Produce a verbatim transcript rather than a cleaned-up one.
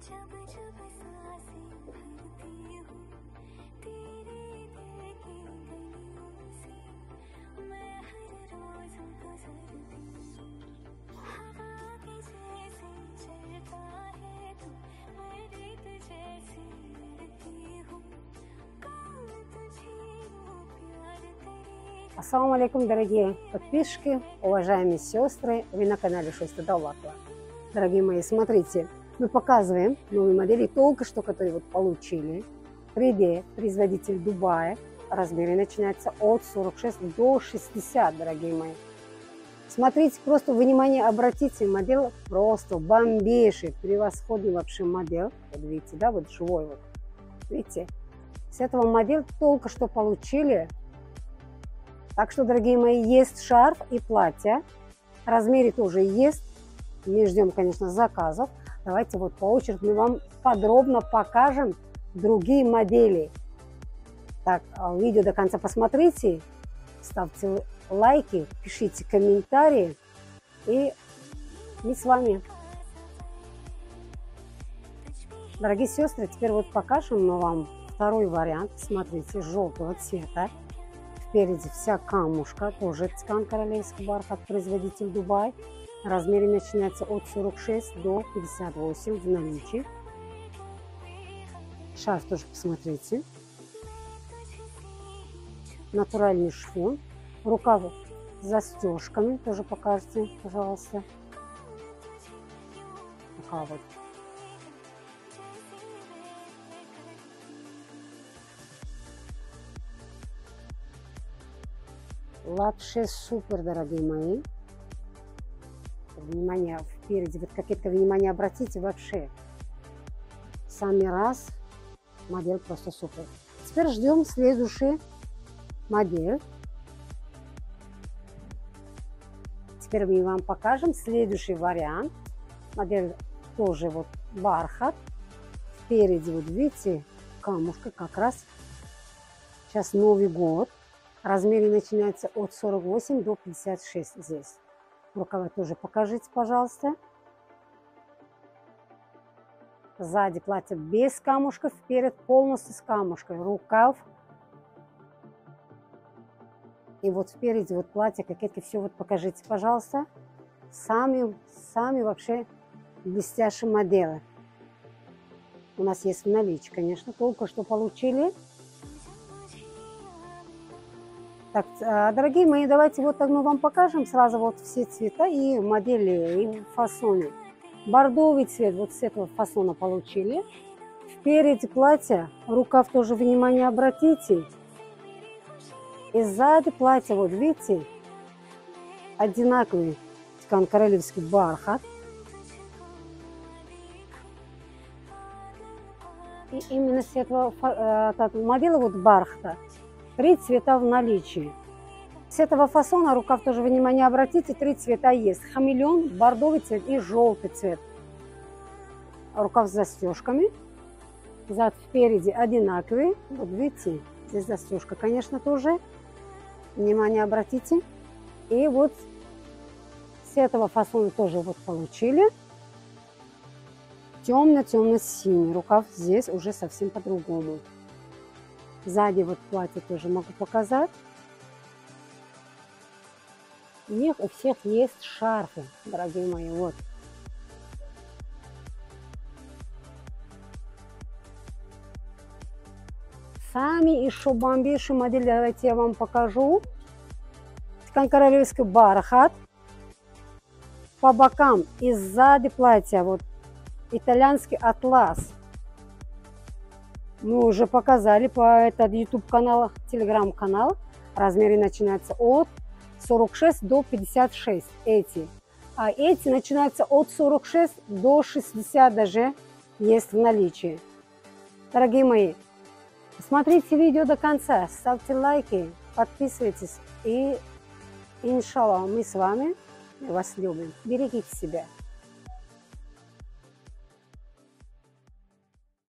Ассаламу алейкум, дорогие подписчики, уважаемые сестры, вы на канале Шойста Давлатова. Дорогие мои, смотрите, мы показываем новые модели, только что которые вот получили. три дэ, производитель Дубая, размеры начинаются от сорок шесть до шестидесяти, дорогие мои. Смотрите, просто внимание обратите, модель просто бомбейший, превосходный вообще модель. Вот видите, да, вот живой вот, видите. С этого модель только что получили. Так что, дорогие мои, есть шарф и платье. Размеры тоже есть. Мы ждем, конечно, заказов. Давайте вот по очереди мы вам подробно покажем другие модели. Так, видео до конца посмотрите. Ставьте лайки, пишите комментарии. И мы с вами. Дорогие сестры, теперь вот покажем мы вам второй вариант. Смотрите, желтого цвета. Спереди вся камушка, тоже ткань королевский бархат, производитель Дубай. Размеры начинаются от сорока шести до пятидесяти восьми в наличии. Шарф тоже посмотрите. Натуральный шифон. Рукав с застежками тоже покажите, пожалуйста. Рукав вот. Вообще супер, дорогие мои. Внимание, впереди, вот какие-то внимание обратите вообще. Сами раз, модель просто супер. Теперь ждем следующий модель. Теперь мы вам покажем следующий вариант. Модель тоже вот бархат. Впереди, вот видите, камушка как раз. Сейчас Новый год. Размеры начинаются от сорока восьми до пятидесяти шести здесь. Рукава тоже покажите, пожалуйста. Сзади платье без камушков, вперед полностью с камушкой. Рукав. И вот спереди вот платье, кокетки, все вот покажите, пожалуйста. Сами, сами вообще блестящие модели. У нас есть в наличии, конечно, только что получили. Так, дорогие мои, давайте вот так мы вам покажем сразу вот все цвета и модели, и фасоны. Бордовый цвет, вот с этого фасона получили. Впереди платье, рукав тоже внимание обратите. И сзади платье, вот видите, одинаковый ткань королевский бархат. И именно с этого э, модели вот бархата. Три цвета в наличии. С этого фасона рукав тоже внимание обратите. Три цвета есть. Хамелеон, бордовый цвет и желтый цвет. Рукав с застежками. Зад впереди одинаковый. Вот видите, здесь застежка, конечно, тоже. Внимание обратите. И вот с этого фасона тоже вот получили. Темно-темно-синий. Рукав здесь уже совсем по-другому. Сзади вот платье тоже могу показать. У них у всех есть шарфы, дорогие мои. Вот. Сами еще бомбейшую модель, давайте я вам покажу. Ткань королевский бархат. По бокам и сзади платья вот итальянский атлас. Мы уже показали по этот YouTube канал, телеграм-канал. Размеры начинаются от сорока шести до пятидесяти шести. Эти. А эти начинаются от сорока шести до шестидесяти даже есть в наличии. Дорогие мои, смотрите видео до конца, ставьте лайки, подписывайтесь. И иншаллах мы с вами, мы вас любим. Берегите себя.